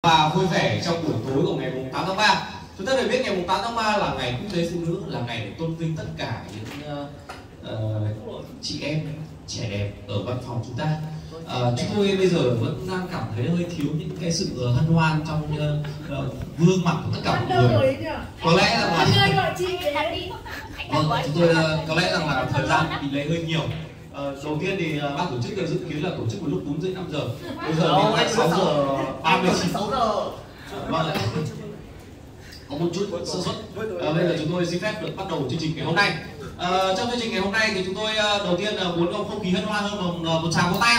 và vui vẻ trong buổi tối của ngày 8 tháng 3. Chúng ta đều biết ngày 8 tháng 3 là ngày Quốc tế Phụ nữ, là ngày để tôn vinh tất cả những chị em trẻ đẹp ở văn phòng chúng ta. Chúng tôi bây giờ vẫn đang cảm thấy hơi thiếu những cái sự hân hoan trong gương mặt của tất cả mọi người. Có lẽ là chúng tôi có lẽ rằng là thời gian bị delay hơi nhiều. Đầu tiên thì ban tổ chức dự kiến là tổ chức vào lúc 4 rưỡi 5 giờ. Bây giờ thì là 6 giờ 36 giờ. Vâng, có một chút sơ suất. Bây giờ chúng tôi xin phép được bắt đầu chương trình ngày hôm nay. Trong chương trình ngày hôm nay thì chúng tôi đầu tiên là muốn có không khí hân hoan hơn bằng một tràng vỗ tay.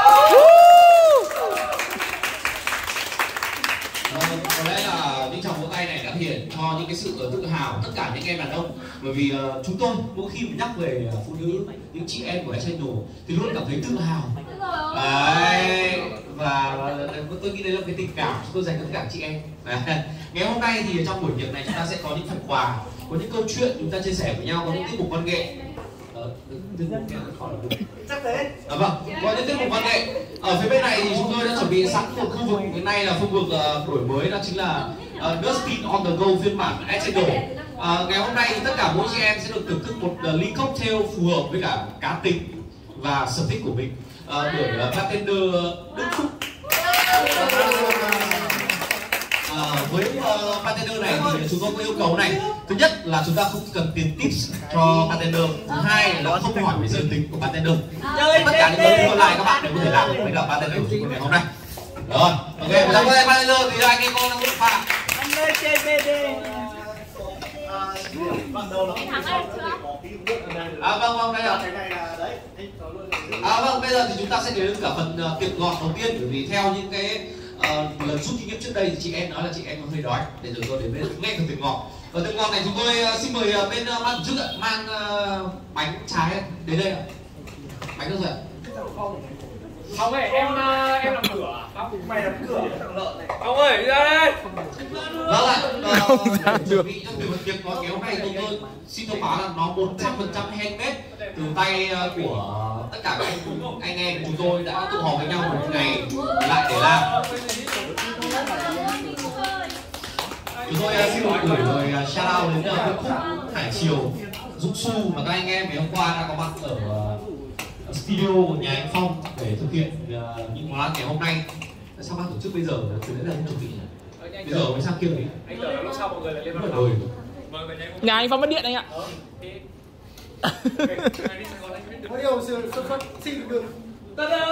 Có lẽ là những tràng vỗ tay này đã thể hiện cho những cái sự tự hào tất cả những em đàn ông, bởi vì chúng tôi mỗi khi nhắc về phụ nữ, những chị em của Channel thì luôn cảm thấy tự hào. Đấy, và tôi nghĩ đấy là cái tình cảm chúng tôi dành cho tất cả chị em. Ngày hôm nay thì trong buổi tiệc này chúng ta sẽ có những phần quà, có những câu chuyện chúng ta chia sẻ với nhau, có những tiết mục văn nghệ. Chắc thế. Vâng, có những tiết mục văn nghệ. Ở phía bên này thì chúng tôi đã chuẩn bị sẵn một khu vực, hiện nay là khu vực đổi mới, đó chính là Dustin on the Go phiên bản Essential. Ngày hôm nay thì tất cả mỗi chị em sẽ được thưởng thức một ly cocktail phù hợp với cả cá tính và sở thích của mình bởi bartender Đức Phúc. Với bartender này thì chúng tôi có yêu cầu này. Thứ nhất là chúng ta không cần tiền tips cho bartender. Thứ hai là không hỏi về giới tính của bartender. Tất cả những vấn đề còn lại các bạn đều có thể làm với cả bartender của chúng tôi ngày hôm nay. Rồi, ok, bây giờ bartender thì anh em con đang đụng pha. Anh ơi, CBD. Bắt đầu nó vâng, đây là. Vâng, bây giờ thì chúng ta sẽ đến cả phần tiệc ngọt đầu tiên, bởi vì theo những cái lần rút kinh nghiệm trước đây thì chị em nói là chị em hơi đói, để rồi tôi đến với nghe phần tiệc ngọt. Và tiệc ngọt này chúng tôi xin mời bên ban tổ chức mang bánh trái đến đây ạ. Bánh đâu rồi ạ? Ông ơi, em làm cửa. Mày làm cửa thằng lợn này. Ông ơi, đi ra đây. Vâng ạ. Chuẩn bị cho buổi tiệc ngọt ngày hôm nay tôi xin thông báo là nó 100% handmade từ tay của tất cả các anh em chúng tôi đã tụ họp với nhau một ngày lại để làm. Chúng tôi xin gửi lời shout out đến Nguyễn Phúc, Hải Triều, Dũng Su và các anh em ngày hôm qua đã có mặt ở studio của nhà anh Phong để thực hiện những món ăn ngày hôm nay. Sao ban tổ chức bây giờ từ đấy là không chuẩn bị nhỉ? Bây giờ mới sang kia đấy. Anh tưởng lúc sau mọi người lại lên bắt đầu. Nhà anh Phong mất điện anh ạ. Có nhiều sự xuất xuất xin được. Xin mời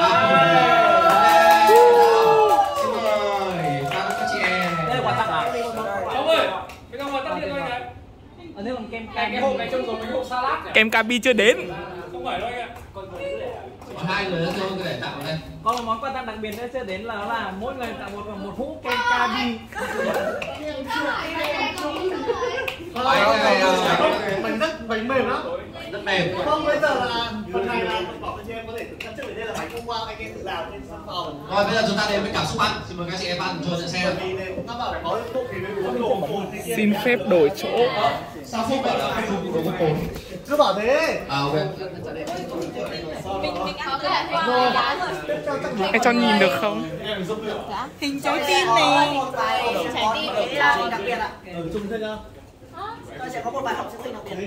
các chị em. Đây là quà tặng à? Ông ơi, cái con quà tặng điện thôi anh ạ. Ở đây còn kem cái hộp này trông giống cái hộp salad nhỉ? Kem Cabi chưa đến. Không phải đâu anh ạ. Còn hai người nữa thôi để tặng đây. Có một món quà tặng đặc biệt nữa chưa đến là mỗi người tặng một hũ kem Cabi. Bánh mềm lắm. Rất mềm. Không, bây giờ là phần này là bảo với chị em có thể tự cắt trước, đây là bánh hôm qua anh em tự làm trên sân phòng. Rồi bây giờ chúng ta đến với cảm xúc ăn. Xin mời các chị em ăn cho nhận xem. Các bảo có thuốc thì mới uống đổ. Xin phép đổi chỗ. Sao Phúc bảo là không dùng đồ cồn? Cứ bảo thế. Ok. Anh cho nhìn được không? Hình trái tim này. Trái tim đấy là đặc biệt ạ. Chung thế nhá. Tôi sẽ có một bài học sẽ tình đặc biệt.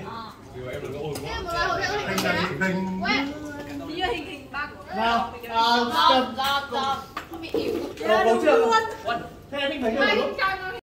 Hình ba của nào. Không bị yếu. Có chưa? Thế em mình thấy được lúc.